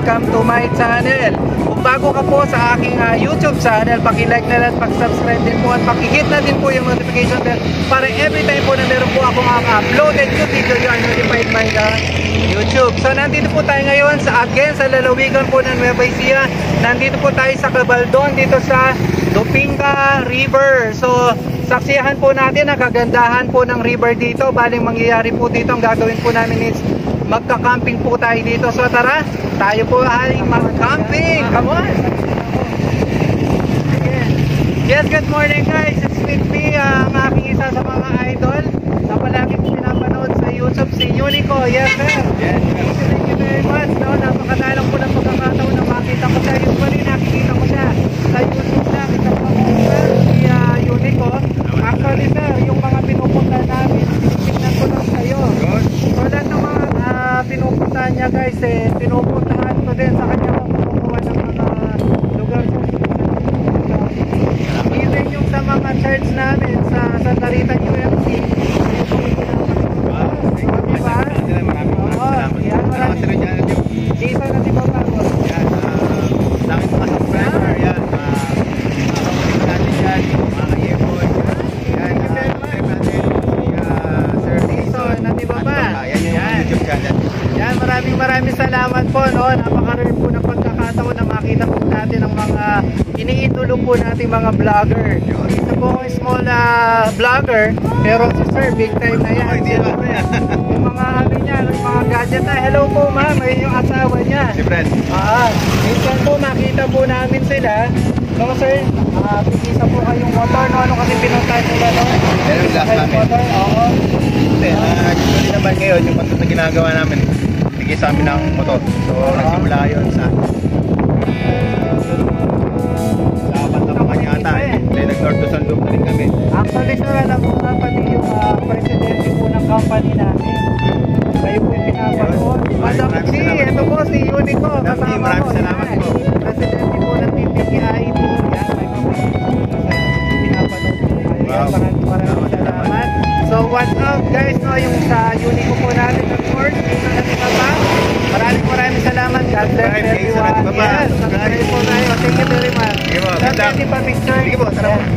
welcome to my channel. Kung bago ka po sa aking YouTube channel, paki-like na lang, pag-subscribe din po at paki-hit na din po yung notification bell para every time po na meron po akong uploaded yung video, you are notified by the YouTube. So nandito po tayo ngayon sa lalawigan po ng Nueva Ecija. Nandito po tayo sa Gabaldon, dito sa Dupinga River. So saksiyahan po natin ang kagandahan po ng river dito. Baling mangyayari po dito, ang gagawin po namin is magka-camping po tayo dito. So tara, tayo po ay mag-camping. Come on! Yes, good morning guys. It's with me, ang aking isa sa mga idol na palagi ko pinapanood sa YouTube, si Unico. Yes sir. Yes, thank you very much. No, napakadalang po ng pagkakataon na makita ko siya. Usually nakikita ko siya sa YouTube lang. Isa po si Unico. Actually sir, yung mga pinupunta namin, tingnan ko lang sa'yo. So lahat ng mga pinupuntahan niya guys, pinupuntahan ko din sa kanya kumukuha ng mga lugar sa even yung sa mga church namin sa Santa Rita UMC. Diba? Oo, yan, maraming Jason na diba bago? Yan, dami mga subscriber, yan, natin yan, mga ka-airboy, yan, Sir Jason na diba ba? Yan, YouTube channel. Yan, maraming salamat po, no? Napaka-rare po ng pagkakataon na makita po natin ang mga iniidolo po nating mga vlogger. Ito po ang small vlogger, pero si sir, big time na yan. Yung mga ano niya, yung mga gadget na. Hello po ma'am, ayun yung asawa niya. Si Fred. Minsan po makita po namin sila. No sir, pipisa po kayong motor, no? Ano kasi pinuntahan nila, no? Yung last namin. Oo. Actually naman ngayon, yung content na ginagawa namin, bigay sa amin ng motor. So, nagsimula yun sa Pantapakan yata eh. Then nag-north to Sandok na rin kami. Actually sir, alam mo nga pati yung presidente po ng company namin. Kayo po yung pinapanood. Madam G, ito po si Unico. Maraming salamat po. Presidente po ng TPKIT. Yan, may pinapanood po kayo. Maraming salamat. So what's up guys, no, yung sa Unico po natin ng course, dito natin baba. Maraming salamat. God bless everyone. Yes, subscribe po tayo. Thank you very much. Pwede pa picture? Sige po, tara po.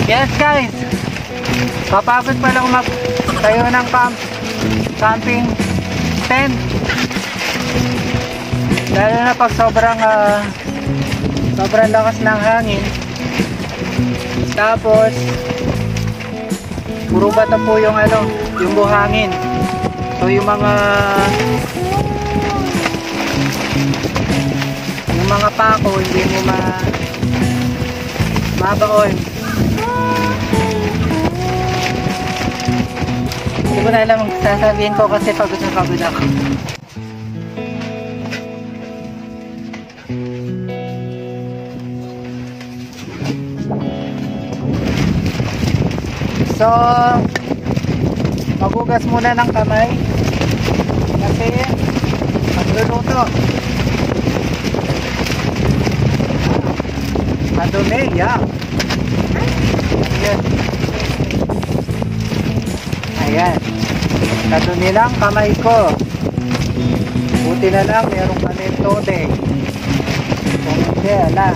Yes guys, papagod pa lang magtayo ng camping tent. Lalo na pag sobrang lakas ng hangin. Tapos puro bata po yung yung buhangin. So yung mga pako hindi mo mabaon. Hindi ko na alam ang sasabihin ko kasi pagod na pagod ako. So magugas muna ng kamay kasi magluluto. Madumi, yeah. Ayan. Nadumi lang kamay ko. Buti na lang meron kami tote. Kung hindi, ala.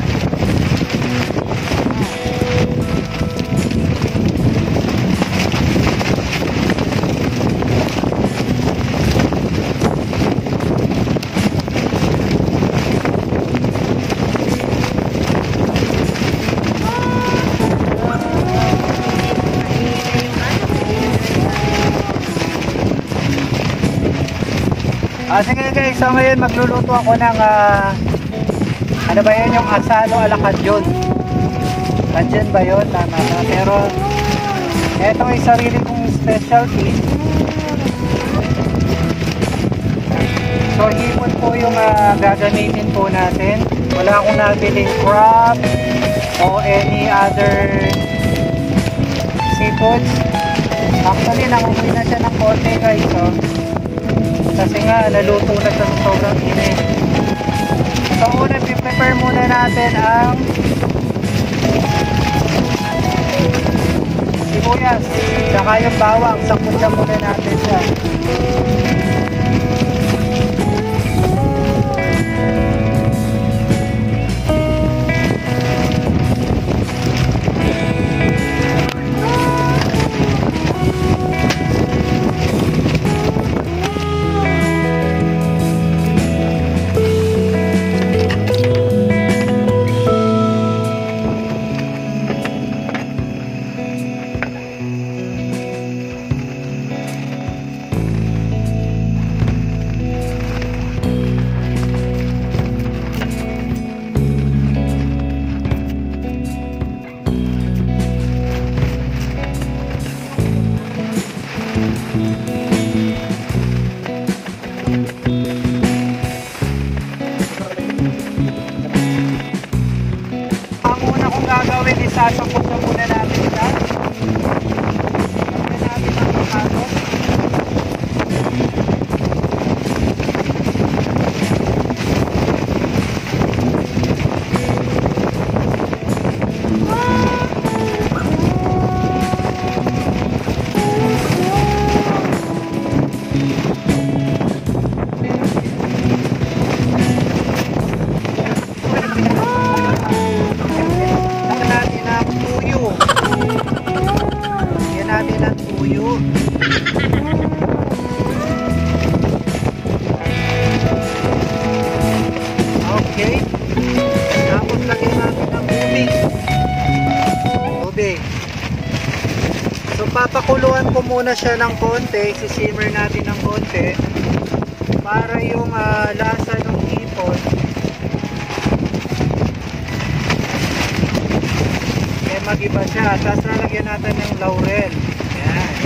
Sige guys, so ngayon magluluto ako ng ano ba yun, yung asalo ala kadyon. Kadyon ba yun? Tama na. Pero ito ay sarili kong specialty. So hipon po yung gagamitin po natin. Wala akong nabiling crab o any other seafoods. Actually nangumoy na siya ng konti guys, so kasi nga naluto na sa sobrang init. So una prepare muna natin ang sibuyas saka yung bawang. Sakot na muna natin siya. Sasakot na muna natin siya. Lagyan natin ang avocado. Okay. Tapos lagyan natin ng tubig. So papakuluan ko muna siya ng konti, sisimmer natin ng konti para yung lasa ng hipon mag-iba siya. Tapos lalagyan natin ng laurel. Yan.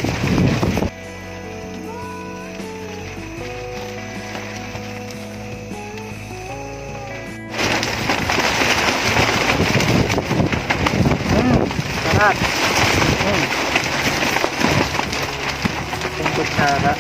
Sarap. Yung kutsara.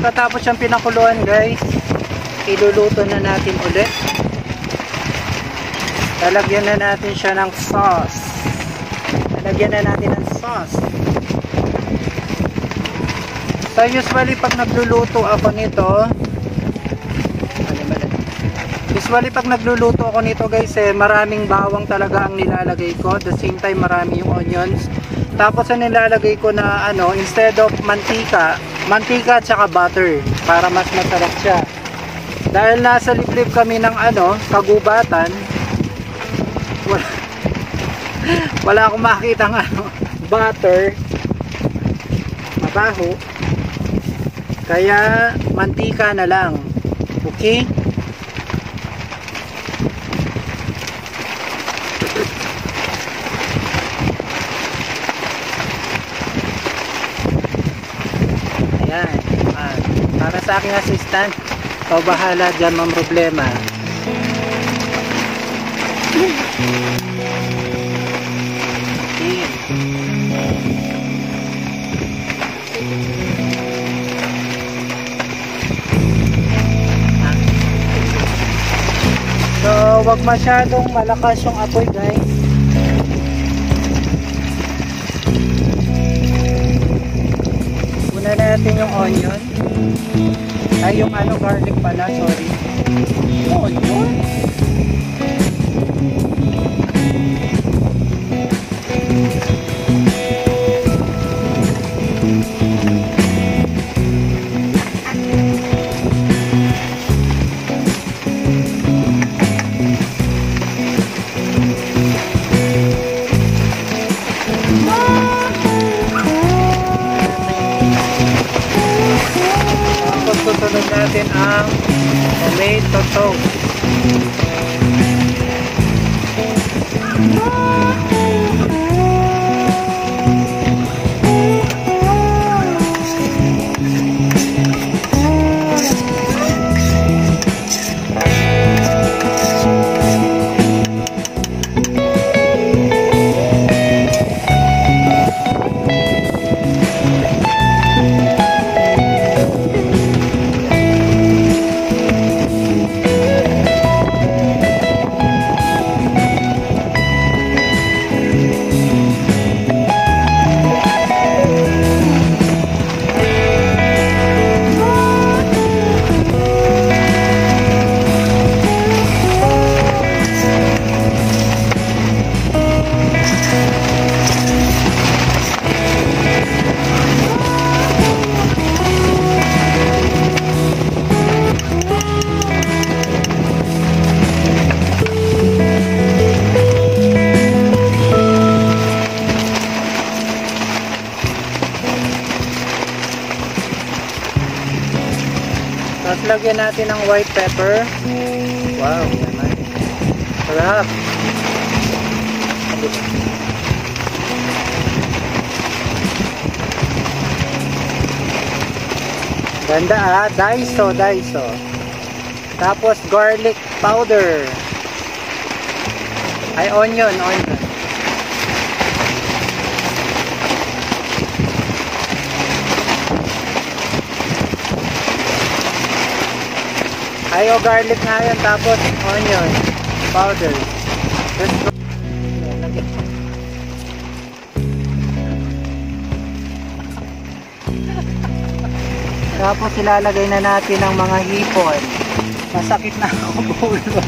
pagkatapos siyang pinakuluan guys, iluluto na natin ulit. Lalagyan na natin siya ng sauce. Lalagyan na natin ng sauce. So usually pag nagluluto ako nito, guys, maraming bawang talaga ang nilalagay ko. At the same time marami yung onions. Tapos ang nilalagay ko na instead of mantika at saka butter para mas masarap siya. Dahil nasa liblib kami ng kagubatan, wala akong makita ng butter, mabaho, kaya mantika na lang. Okay? Ayan. Para sa aking assistant, ikaw bahala dyan, ma'am problema. So, wag masyadong malakas yung apoy guys. Una natin yung onion. Ay, yung garlic pala, sorry. Onion? Susunod natin ang tomato toast. Tapos lagyan natin ng white pepper. Wow, naman. Sarap. Ganda daiso. Tapos garlic powder. Ay, onion. Ayo, garlic na yan, tapos onion powder. Tapos ilalagay na natin ang mga hipon. Masakit na ako ulo.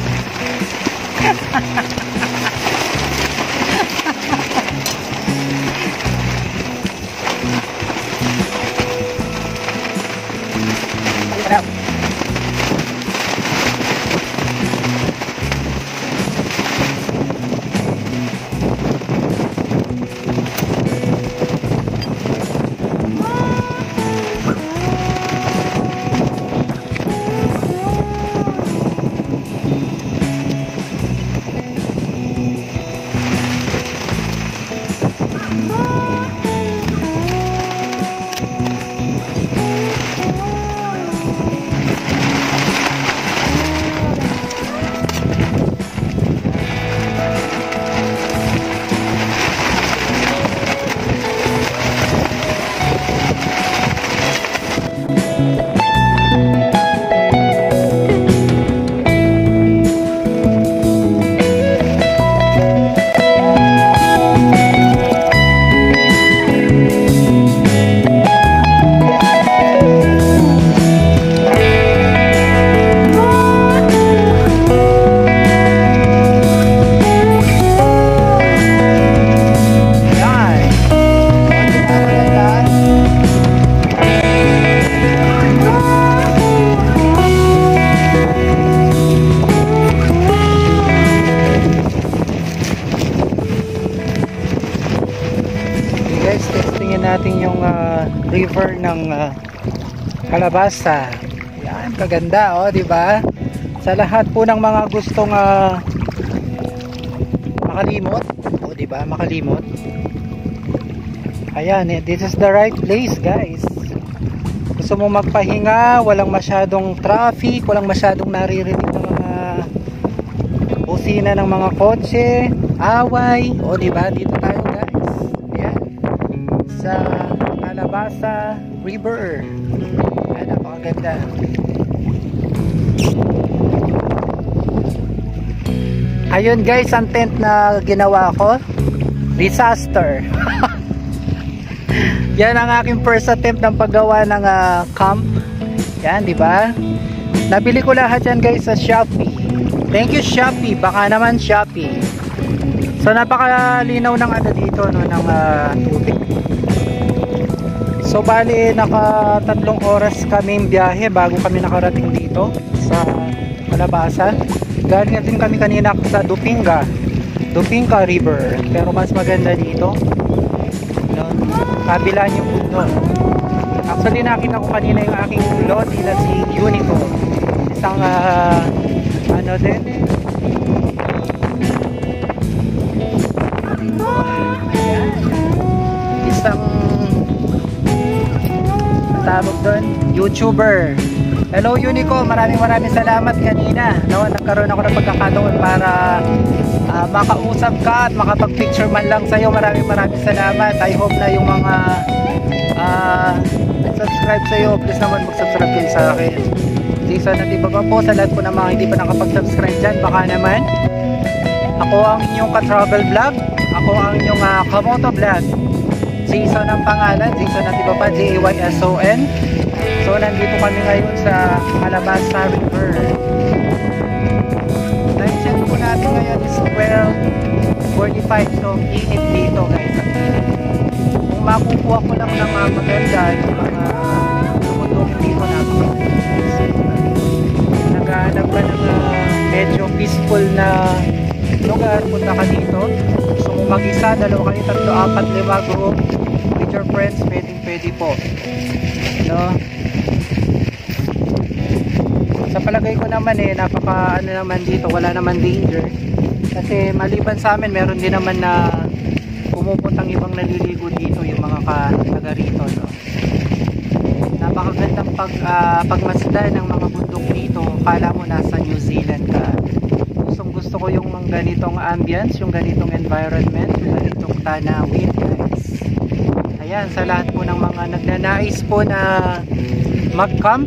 yung river ng Calabasa. Yan, kaganda oh, di ba? Sa lahat po ng mga gustong makalimot, oh, di ba? Makalimot. Ayan, this is the right place, guys. Gusto mo magpahinga, walang masyadong traffic, walang masyadong naririnig ng mga busina ng mga kotse, away, o diba, dito tayo guys. Ayan, sa Calabasa River. Ayan, napakaganda. Ayun guys, ang tent na ginawa ko, disaster. Yan ang aking first attempt ng paggawa ng camp. Yan, di ba? Nabili ko lahat yan guys sa Shopee. Thank you Shopee, baka naman Shopee. So napakalinaw ng dito no, ng tubig. So bali naka 3 oras kaming biyahe bago kami nakarating dito sa Calabasa. Galing din kami kanina sa Dupinga River, pero mas maganda dito. Kabila yung bundok. Actually nakita ko kanina yung aking lodi na si Unico. Isang ano din. Ayan. Isang tawag doon, YouTuber. Hello Unico, maraming salamat kanina. No, nagkaroon ako ng pagkakataon para makausap ka at makapag-picture man lang sa'yo. Maraming salamat. I hope na yung mga subscribe sa'yo, please naman mag-subscribe kayo sa akin. Season at iba pa po sa lahat po ng mga hindi pa nakapag-subscribe dyan, baka naman. Ako ang inyong ka-travel vlog, ako ang inyong kamoto vlog. Season ang pangalan, season at iba pa, JAYSON. So nandito kami ngayon sa Calabasa River. Time check po natin ngayon is 12:45. So init dito guys, ang init. Kung makukuha ko lang ng maganda yung mga lumundong dito natin, naghahanap ka ng medyo peaceful na lugar, punta ka dito. Gusto mo mag-isa, 2, 3, 4, 5 group with your friends, pwede po, no? Sa palagay ko naman napaka ano naman dito, wala naman danger. Kasi maliban sa amin, meron din naman na pumupuntang ibang naliligo dito, yung mga taga rito, no? Napakagandang pagmasdan ng mga bundok dito. Kala mo nasa New Zealand ka. Gusto ko yung ganitong ambience, yung ganitong environment, yung ganitong tanawin guys. Ayan, sa lahat po ng mga nagnanais po na mag-camp,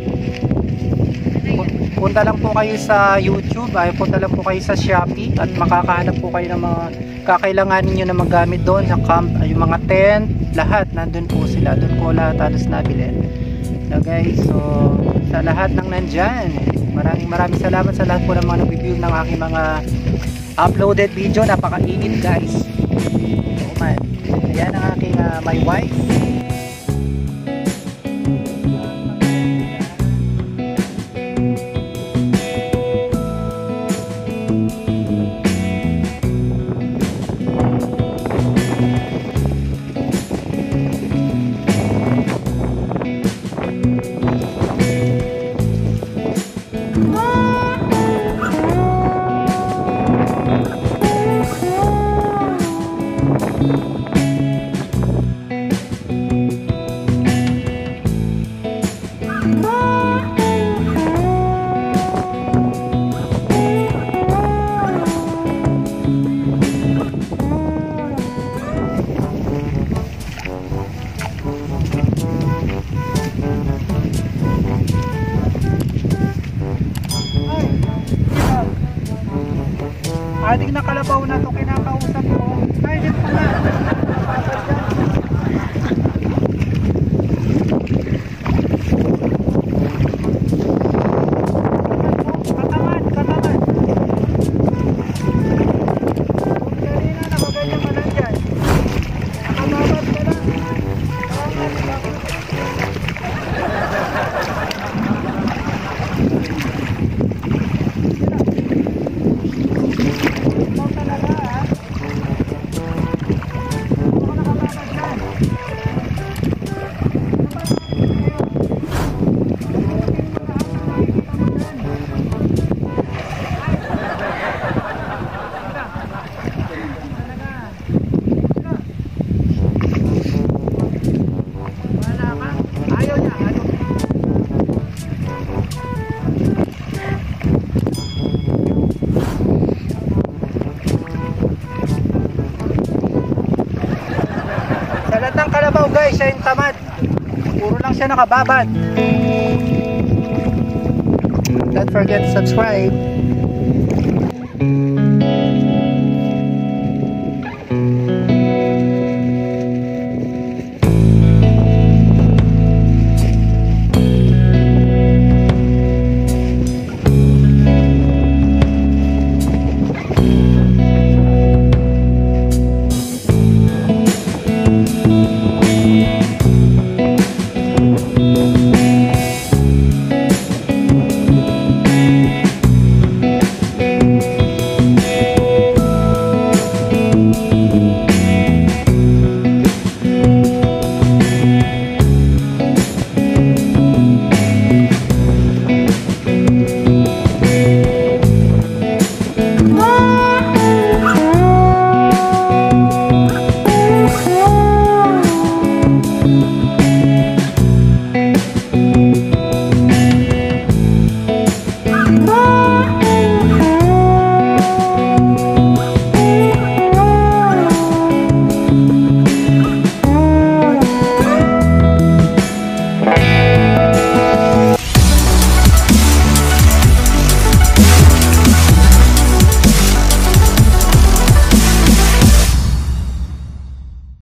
punta lang po kayo sa YouTube, punta lang po kayo sa Shopee at makakahanap po kayo ng mga kakailanganin nyo na magamit doon sa camp. Yung mga tent, lahat nandun po sila, doon ko lahat halos nabili. So guys, so sa lahat ng nandyan, maraming salamat sa lahat po ng mga nag-review ng aking mga uploaded video. Napakainit guys. So man, ayan ang aking my wife. Adik na kalabaw na to kinakausap ko. Ay, dito pala. guys, siya yung tamad. Puro lang siya nakababad. Don't forget to subscribe.